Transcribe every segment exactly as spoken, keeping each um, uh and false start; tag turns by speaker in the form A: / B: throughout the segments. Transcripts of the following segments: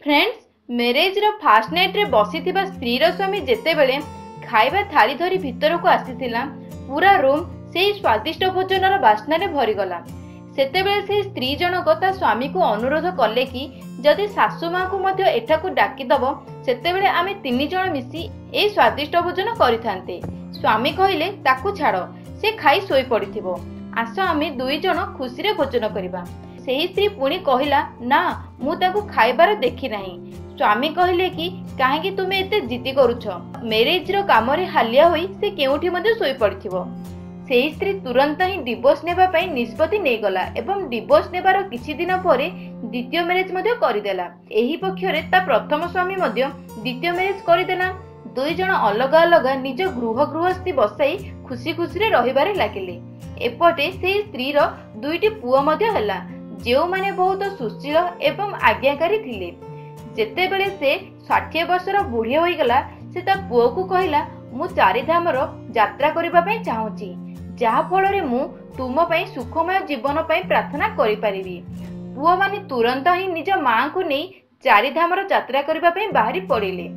A: Friends, marriage रो first night रे बसी थिबा स्त्री रो स्वामी जेतेबेले खाइबा थाली धरी भितर को आसीथिला, पूरा रूम सेही स्वादिष्ट भोजन रो बास्ना रे भरी गला। सेतेबेले से स्त्री जनक ता स्वामी को अनुरोध कले कि जदि सासु मां को मध्य एठा को डाकी दबो सेतेबेले आमे तीन जण मिसी ए स्वादिष्ट भोजन करिथांते। स्वामी कहिले ताकू छाड़ो, से खाई सोई पड़िथिबो, आस आमे दुई जण खुशी रे भोजन करिबा। सेही स्त्री पुणी कहिला, ना मु ताकू खाइबार देखि नाही। स्वामी कहिले कि काहेकि तुमे एते जिद्दी करूछ, मैरेज रो काम रे हालिया होई से केउठी मध्ये सोई पड़िथिबो। सेही स्त्री तुरंत ही डिवोर्स नेबा पई निष्पत्ति नै गला एवं डिवोर्स नेबार किछि दिन परे द्वितीय मैरेज मध्ये करिदेला। एही पक्षरे ता प्रथम स्वामी मध्ये द्वितीय मैरेज करिदेला। दुई जण अलग अलग निज गृह गृहस्थी बसाई खुशी खुशी रे रहिबारे लागिले। एपटे से स्त्री रो दुईटी पुओ मध्ये हला, जेउ माने बहुत सुशील एवं आज्ञाकारी थिले। जेतेबेले से षाठी वर्षर बुढ़ी होई गला, से ता पुओ को कहिला, मु चारि धाम रो यात्रा करिबा पई चाहूची, जहा फल रे मु तुम पई सुखमय जीवन पई प्रार्थना करि परिबी। पुओ माने तुरंत ही निज मां को नै चारि धाम रो यात्रा करिबा पई बाहरी पड़िले।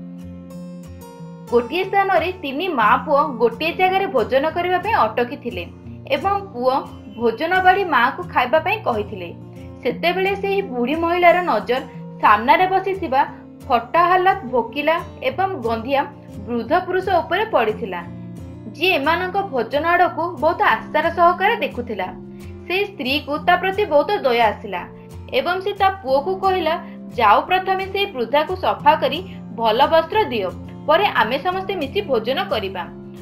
A: गोटिए स्थान रे तीन मां पुओ गोटिए जगह रे भोजन करिबा पई अटकी थिले एवं पुओ भोजन बाड़ी मां को खाइबा पई कहिथिले। सेतेबेले सेही बुढ़ी महिलार नजर सामना रे बसी थिबा फटा हालत भोकिला एवं गंधिया वृद्ध पुरुष उपरे पड़िथिला, जी एमानक भोजन आड़कू बहुत आस्था सहकारे देखुथिला। से स्त्री को ता प्रति बहुत दया आसिला एवं से ता पुओ को कहिला, जाओ प्रथमे से वृद्धा को सफा करी भल वस्त्र दियो, परे आमे समस्ते मिसी भोजन करिबा।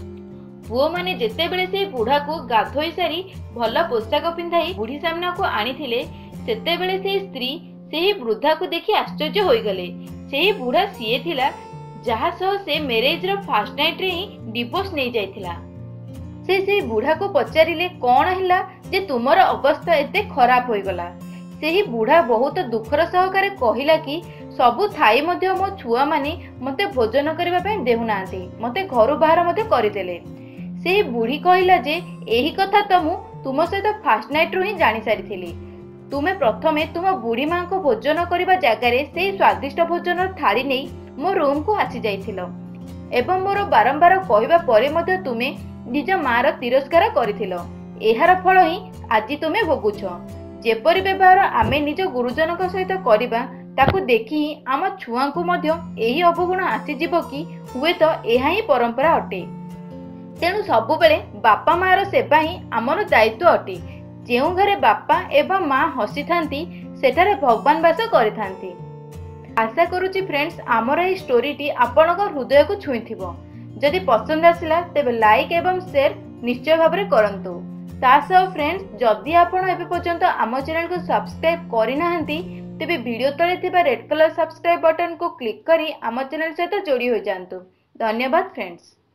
A: पुओ माने जेतेबेले से बुढ़ा को गाधोई सारी भल पोशाक पिंधाई बुढ़ी सामना को आनिथिले, सेतेबेले से स्त्री सेही वृद्धा को देखि आश्चर्य होई गले। सेही बुढ़ा सीए थिला जहा सह से मैरेज रो फास्ट नाइट रे ही डिवोर्स नै जायथिला। से सेही बुढ़ा को पचारिले, कोन हिला जे तुमर अवस्था एते खराब होई गला। सेही बुढ़ा बहुत दुखर सहकारे कहिला कि सबु थाई मध्ये मो छुआ माने मते भोजन करिबा पई देहुनांती, मते घरु बाहर मध्ये करिदेले। सेही बुढ़ी कहिला जे एही कथा त मु तुम सहित फास्ट नाइट रो ही जानि सारिथिली। तुमे प्रथमे तुम बुढ़ी मां को भोजन करिबा जगह रे सेही स्वादिष्ट भोजन थाली नै मो रूम को आसी जाइथिलो एवं मोर बारंबार कहिबा परे मध्ये तुमे निज मां रो तिरस्कार करिथिलो। एहार फल ही आजि तुमे भोगुछ। जेपरि व्यवहार आमे निज गुरुजनक सहित करिबा ताकू देखि आम छुआ को मध्ये एही अवगुण आसी जिवो कि हुए तो एहा ही परंपरा अटे। तेणु सबु बेले बापा मां रो सेवा ही आमर दायित्व अटे। जेउ घरे बापा एवं मां हसी थांती सेठारे भगवान वास करिथांती। आशा करूची फ्रेंड्स आमर एही स्टोरीटी आपनक हृदय को छुईथिबो। जदि पसंद आसिला तेबे लाइक एवं शेयर निश्चय भाबरे करंतु। तासह फ्रेंड्स, जदि आपण एबे पर्यंत आम चैनल को सब्सक्राइब करिनाहांती तेबे वीडियो तले थिबा रेड कलर सब्सक्राइब बटन को क्लिक करी आम चैनल सहित जोड़ी हो जांतु। धन्यवाद फ्रेंड्स।